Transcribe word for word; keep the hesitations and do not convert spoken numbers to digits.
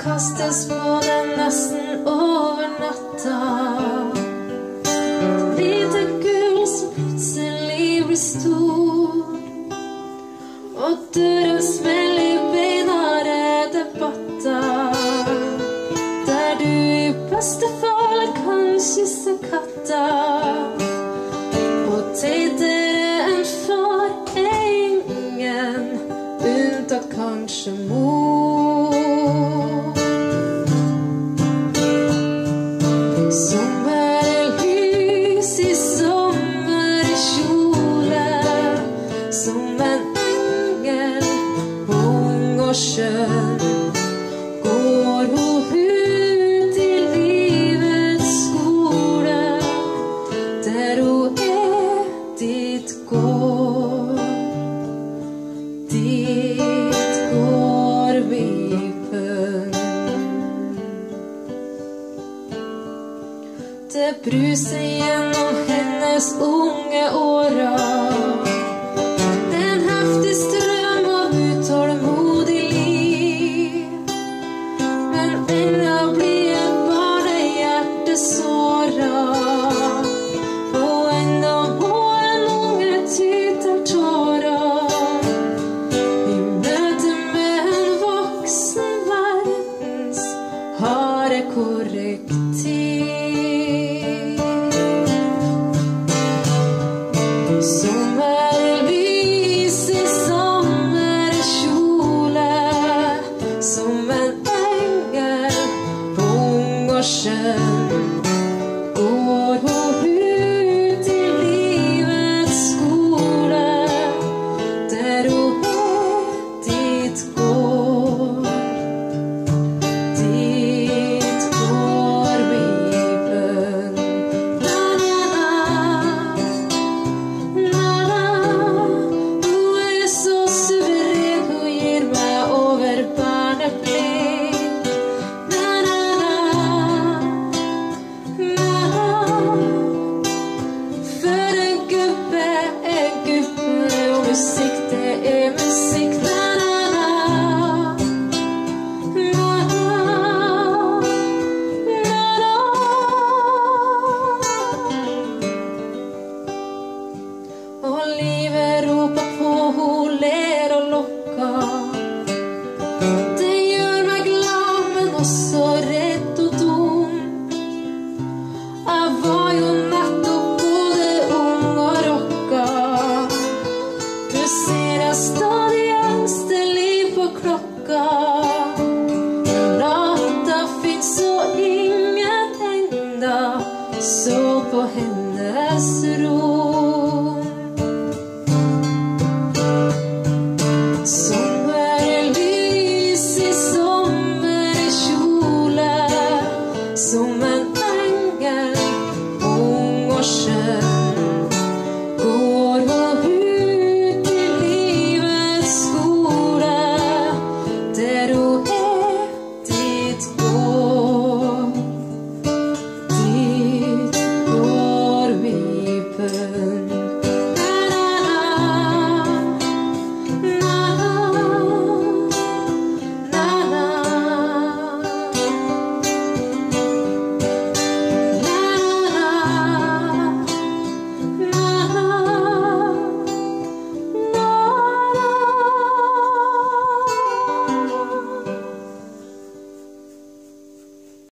kastes på den nesten over natta. Lite gull som plutselig blir stor, og døren smeller i beinare debatter, der du i beste fall kan kysse katta. Og teitere enn far er ingen, unntatt kanskje mor. Sommerlys i sommerkjole, som en engel, ung og skjønn, går hun ut i livets skole, der hun er dit går, dit går vipen. Det bruser gjennom hennes unge årer, en heftig strøm av utålmodig liv, men ennå blir et barnehjerte såret, og ennå må en unge ty til tårer i møte med en voksen verdens harde korrektiv. Sommerlys i sommerkjole, som en engel, ung og skjønn, går hun ut i livets skole, der hun er dit går, dit går vipen. Og livet roper på, hun ler og lokker. Det gjør meg glad, men også redd og dum. Jeg var jo nettopp både ung og rocka. Du ser jeg stadig engstelig på klokka. Natta finnes og ingen enda så på hennes ro.